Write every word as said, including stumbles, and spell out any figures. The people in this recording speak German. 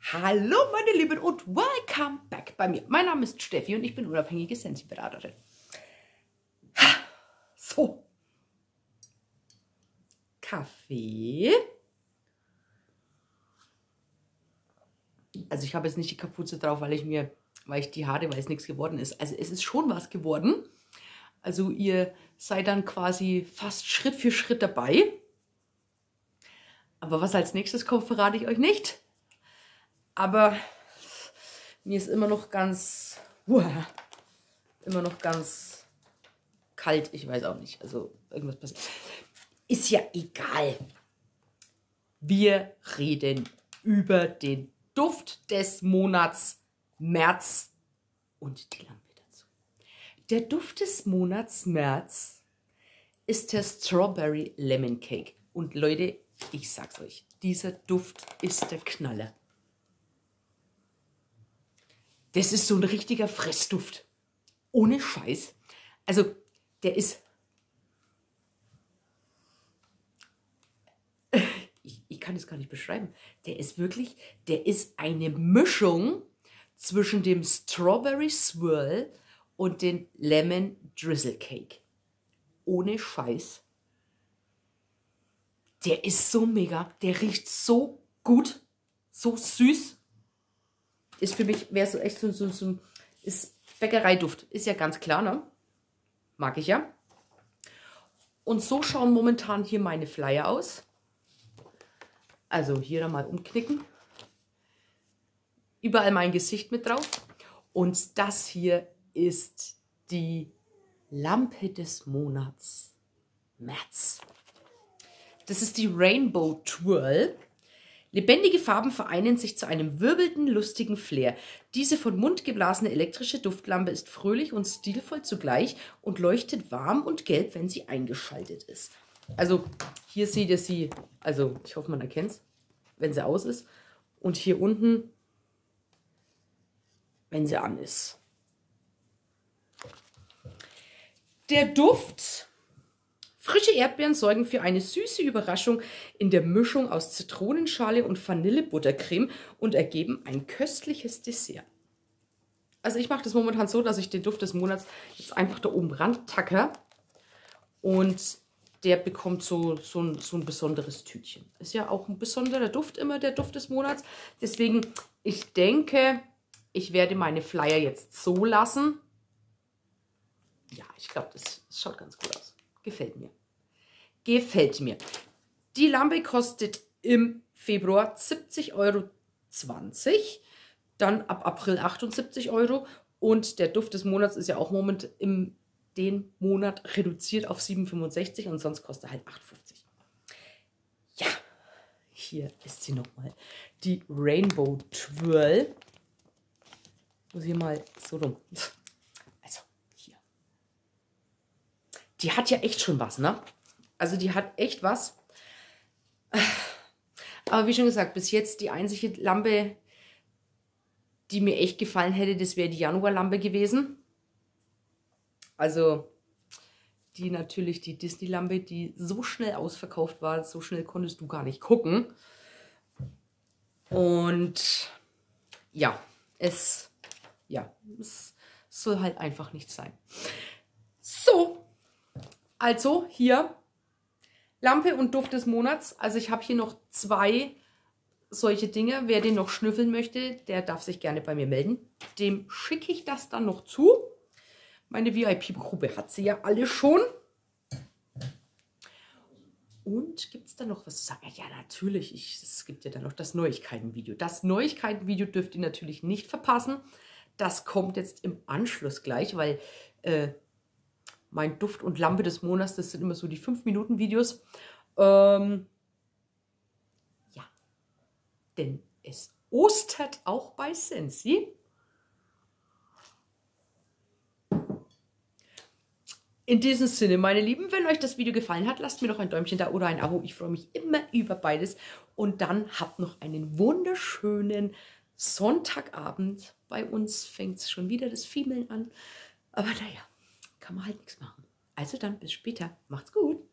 Hallo meine Lieben und welcome back bei mir. Mein Name ist Steffi und ich bin unabhängige Sensi-Beraterin. So. Kaffee. Also ich habe jetzt nicht die Kapuze drauf, weil ich mir, weil ich die Haare, weil es nichts geworden ist. Also es ist schon was geworden. Also ihr seid dann quasi fast Schritt für Schritt dabei. Aber was als nächstes kommt, verrate ich euch nicht. Aber mir ist immer noch ganz, uah, immer noch ganz kalt. Ich weiß auch nicht. Also irgendwas passiert. Ist ja egal. Wir reden über den Duft des Monats März und die Lampe dazu. Der Duft des Monats März ist der Strawberry Lemon Cake. Und Leute, ich sag's euch, dieser Duft ist der Knaller. Das ist so ein richtiger Fressduft. Ohne Scheiß. Also, der ist... Ich, ich kann es gar nicht beschreiben. Der ist wirklich... Der ist eine Mischung zwischen dem Strawberry Swirl und den Lemon Drizzle Cake. Ohne Scheiß. Der ist so mega. Der riecht so gut. So süß. Ist für mich, wäre so echt so, so, so ein ist Bäckereiduft. Ist ja ganz klar, ne? Mag ich ja. Und so schauen momentan hier meine Flyer aus. Also hier mal umknicken. Überall mein Gesicht mit drauf. Und das hier ist die Lampe des Monats März. Das ist die Rainbow Twirl. Lebendige Farben vereinen sich zu einem wirbelnden, lustigen Flair. Diese von Mund geblasene elektrische Duftlampe ist fröhlich und stilvoll zugleich und leuchtet warm und gelb, wenn sie eingeschaltet ist. Also hier seht ihr sie, also ich hoffe, man erkennt es, wenn sie aus ist. Und hier unten, wenn sie an ist. Der Duft... Frische Erdbeeren sorgen für eine süße Überraschung in der Mischung aus Zitronenschale und Vanillebuttercreme und ergeben ein köstliches Dessert. Also ich mache das momentan so, dass ich den Duft des Monats jetzt einfach da oben ran tacke und der bekommt so, so, ein, so ein besonderes Tütchen. Ist ja auch ein besonderer Duft immer, der Duft des Monats. Deswegen, ich denke, ich werde meine Flyer jetzt so lassen. Ja, ich glaube, das, das schaut ganz gut aus. Gefällt mir. Gefällt mir. Die Lampe kostet im Februar siebzig Euro zwanzig, dann ab April achtundsiebzig Euro und der Duft des Monats ist ja auch momentan im den Monat reduziert auf sieben fünfundsechzig und sonst kostet er halt acht fünfzig. Ja, hier ist sie nochmal. Die Rainbow Twirl. Muss ich mal so rum. Also hier. Die hat ja echt schon was, ne? Also die hat echt was. Aber wie schon gesagt, bis jetzt die einzige Lampe, die mir echt gefallen hätte, das wäre die Januarlampe gewesen. Also die natürlich, die Disney-Lampe, die so schnell ausverkauft war, so schnell konntest du gar nicht gucken. Und ja, es, ja, es soll halt einfach nicht sein. So, also hier Lampe und Duft des Monats. Also ich habe hier noch zwei solche Dinge. Wer den noch schnüffeln möchte, der darf sich gerne bei mir melden. Dem schicke ich das dann noch zu. Meine V I P-Gruppe hat sie ja alle schon. Und gibt es da noch was zu sagen? Ja, natürlich. Ich, es gibt ja dann noch das Neuigkeiten-Video. Das Neuigkeiten-Video dürft ihr natürlich nicht verpassen. Das kommt jetzt im Anschluss gleich, weil... Äh, mein Duft und Lampe des Monats, das sind immer so die fünf Minuten Videos. Ähm, ja, denn es ostert auch bei Sensi. In diesem Sinne, meine Lieben, wenn euch das Video gefallen hat, lasst mir doch ein Däumchen da oder ein Abo. Ich freue mich immer über beides. Und dann habt noch einen wunderschönen Sonntagabend. Bei uns fängt es schon wieder das Fiemeln an. Aber naja. Kann man halt nichts machen. Also dann, bis später. Macht's gut.